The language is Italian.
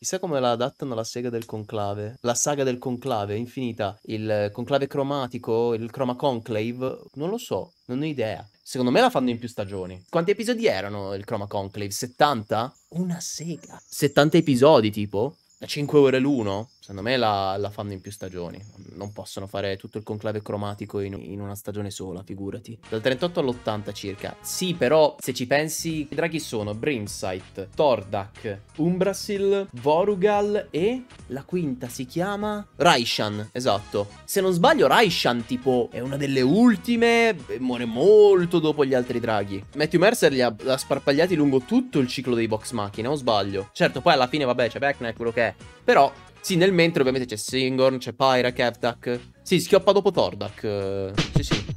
Chissà come la adattano la sega del conclave. La saga del conclave, infinita. Il conclave cromatico, il chroma conclave. Non lo so, non ho idea. Secondo me la fanno in più stagioni. Quanti episodi erano il chroma conclave? 70? Una sega. 70 episodi, tipo? Da 5 ore l'uno? Secondo me la fanno in più stagioni. Non possono fare tutto il conclave cromatico in una stagione sola, figurati. Dal 38 all'80 circa. Sì, però, se ci pensi, i draghi sono Brimsight, Tordak, Umbrasil, Vorugal e la quinta si chiama Raishan, esatto. Se non sbaglio, Raishan, tipo, è una delle ultime e muore molto dopo gli altri draghi. Matthew Mercer li ha sparpagliati lungo tutto il ciclo dei Vox Machina, o sbaglio? Certo, poi alla fine, vabbè, c'è Vecna, quello che è. Però, sì, nel mentre ovviamente c'è Singorn, c'è Pyra, Kevdak. Sì, schioppa dopo Tordak. Sì, sì.